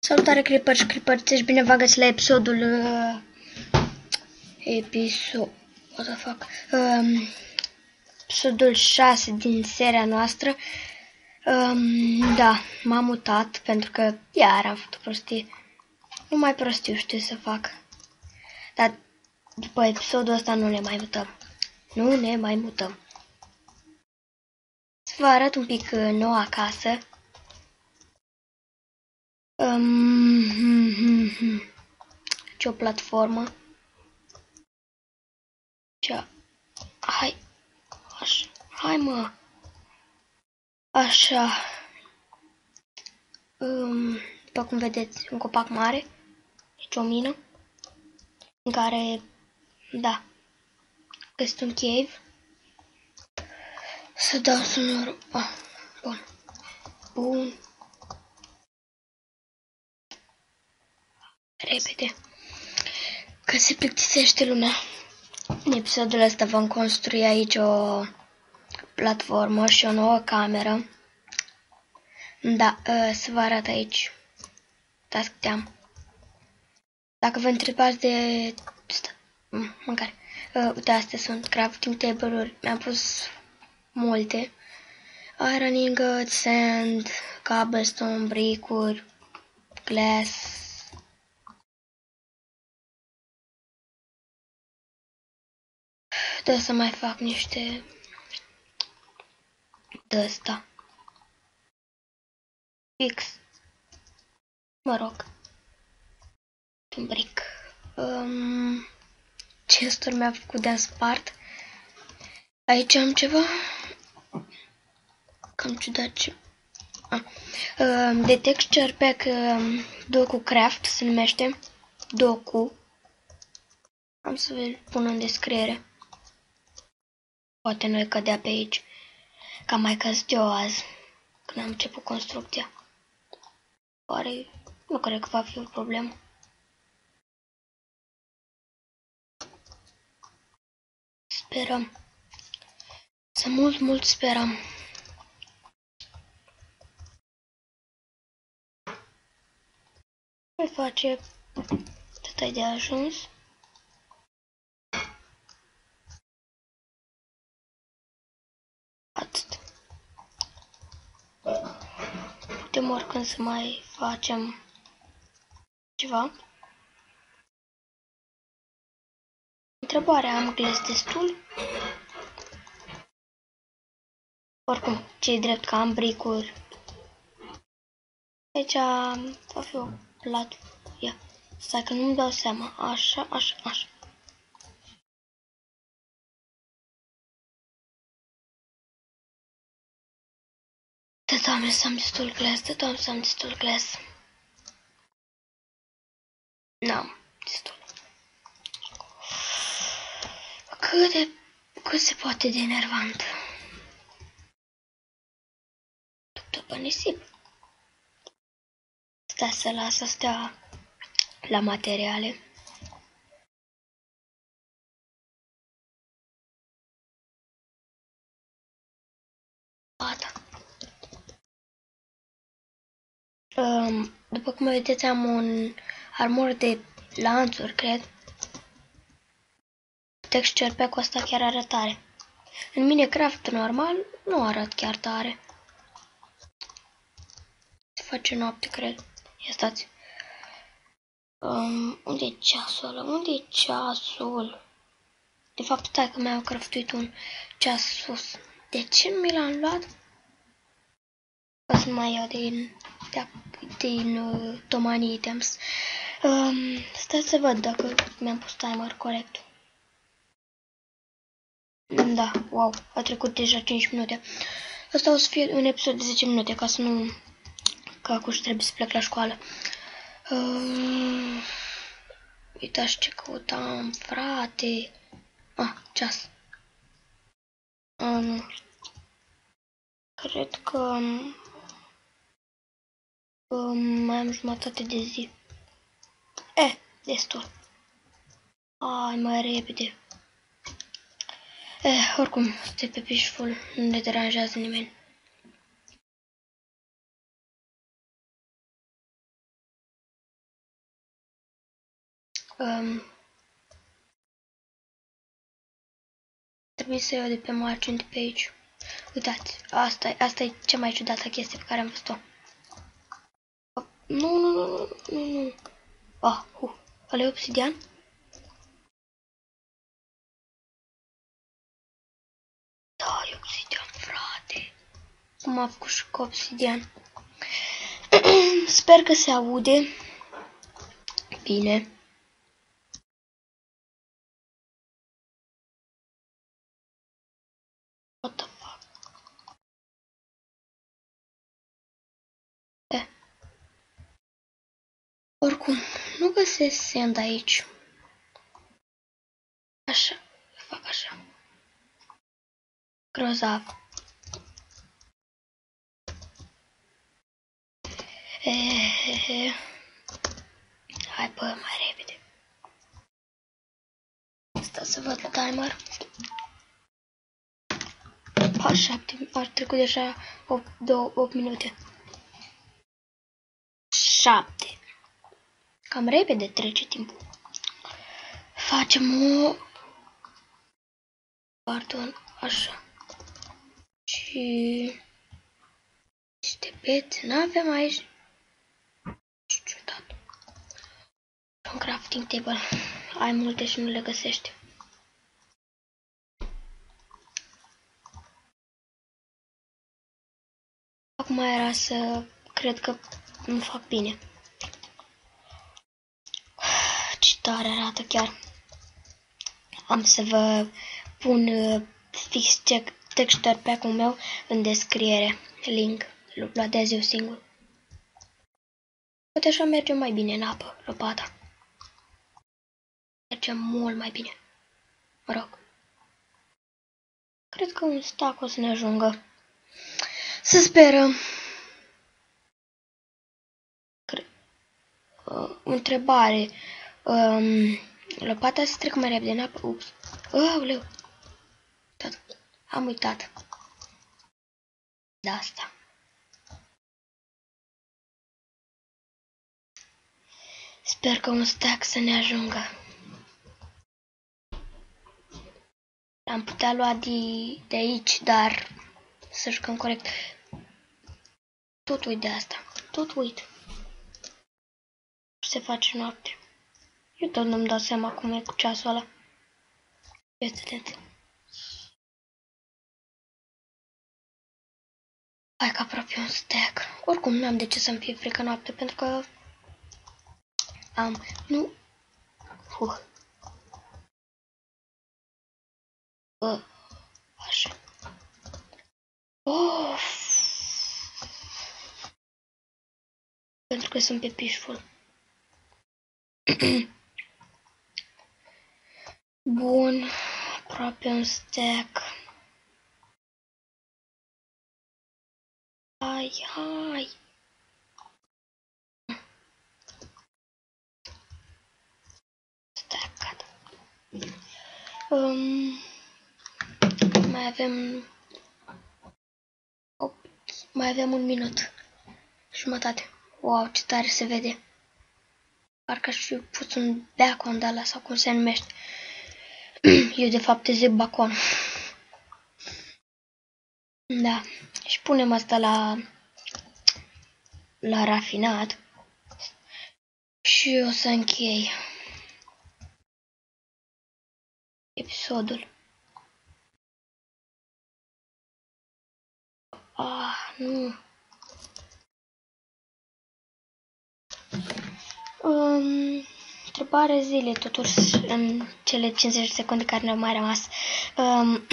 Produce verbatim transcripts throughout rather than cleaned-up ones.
Salutare Clipper și Clipperțești, bine v-am găsit la episodul uh, episod what the fuck um, episodul șase din seria noastră. Um, da, m-am mutat pentru că iar am făcut prostie. Nu mai prostiu știu să fac. Dar după episodul ăsta nu ne mai mutăm. Nu ne mai mutăm. Să vă arăt un pic uh, noua casă. Um, hmm, hmm, hmm. Ce o platformă. Ce? Hai. Așa. Hai, mă. Așa. Um, după cum vedeți, un copac mare. Deci o mină. În care, da, găsit un cave. Să dau sonorul. Ah, bun. Bun. Repede. Că se plictisește lumea. În episodul ăsta vom construi aici o platformă și o nouă cameră. Da, să vă arăt aici. Uitați câte am. Dacă vă întrebați de... Mâncare. Uite, astea sunt crafting table-uri. Mi-am pus multe. Iron ingot, sand, cobblestone, brick-uri, glass. Da, să mai fac niște de ăsta. Fix. Mă rog. Un brick. Um, chest-uri mi-a făcut de-a spart. Aici am ceva. Cam ciudat ce... Ah. Um, de texture pack um, Doku Craft se numește. Doku. Am să vă pun în descriere. Poate nu-i cădea pe aici. Că am mai căzut eu azi. Când am început construcția. Oare nu cred că va fi o problemă. Sperăm. Să mult, mult sperăm. Voi face atât de ajuns. Atât. Putem oricând să mai facem ceva. Întrebarea, am gles destul? Oricum, ce-i drept că am bricuri. Aici va fi o plată. Ia, stai că nu-mi dau seama. Așa, așa, așa. Da, doamne, să am destul glas, da, doamne, să am destul glas. N-am destul. Cât de... cât se poate de enervant. După nisip. Stai să las astea la materiale. Gata. Um, după cum vedeți, am un armor de lanțuri, cred. Texture pack-ul ăsta chiar arată tare. În Minecraft normal nu arată chiar tare. Se face noapte, cred. Ia stați. Um, unde e ceasul ăla? Unde e ceasul? De fapt, stai că mi-am craftuit un ceas sus. De ce nu mi l-am luat? O să mai iau din, de, din uh, Tomani Items. Um, stai să văd dacă mi-am pus timer corect. Da, wow, a trecut deja cinci minute. Asta o să fie un episod de zece minute, ca să nu... Că acum trebuie să plec la școală. Uh, uitați ce căutam, frate. Ah, ceas. Um, cred că... Um, mai am jumătate de zi. Eh, destul. Hai mai repede. Eh, oricum, stai pe peaceful, nu ne deranjează nimeni. Um, trebuie să iau de pe margini de pe aici. Uitați, asta, asta e cea mai ciudată chestie pe care am văzut-o. Nu, nu, nu, nu, nu, nu. Ah, uh, ăla e obsidian? Da, e obsidian, frate. Cum a făcut și cu obsidian. Sper că se aude. Bine. What the fuck? Eh. Oricum, nu găsesc sand aici. Așa, fac așa. Grozav. Ehehe. Hai, bă, mai repede. Asta să văd la timer. Pa, șapte, ar trecut deja opt minute. șapte. Cam repede trece timpul. Facem o... Pardon, așa. Și... Niște piețe, n-avem aici. Ciudat. Un crafting table. Ai multe și nu le găsești. Acum era să... Cred că nu fac bine. Ce tare arată chiar. Am să vă pun fix texture pack-ul meu în descriere. Link. Îl uploadez eu singur. Poate așa merge mai bine în apă, lopata. Merge mult mai bine. Mă rog. Cred că un stack o să ne ajungă. Să sperăm. Cre uh, întrebare. Um, lopata se trec mai repede în apă. Ups. Aoleu. Tot. Am uitat. De asta. Sper că un stack să ne ajungă. Am putea lua de, de aici, dar să jucăm corect. Tot uit de asta. Tot uit. Se face noapte. Eu tot nu-mi dau seama cum e cu ceasul ăla. Este atent. Hai că aproape un stack. Oricum nu am de ce să-mi fie frică noapte, pentru că am... Nu... Uh. Uh. Așa. Oh. Pentru că sunt pe peaceful. Bun. Aproape un stack. Hai, hai. Stack. Um, mai avem... opt, mai avem un minut. Jumătate. Wow, ce tare se vede. Parcă aș fi pus un beacon de ala sau cum se numește. Eu de fapt zic bacon. Da. Și punem asta la la rafinat. Și o să închei episodul. Ah, nu. Um, întrebare zile, totuși, în cele cincizeci de secunde care ne-au mai rămas. Um,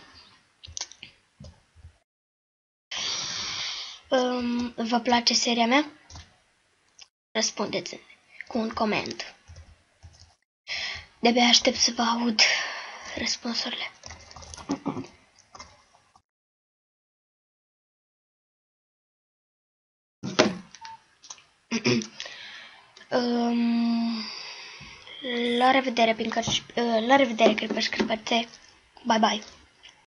um, vă place seria mea? Răspundeți cu un coment. De-abia aștept să vă aud răspunsurile. um, la revedere, Pinkers, uh, la revedere, Creepers, Creepers, bye bye.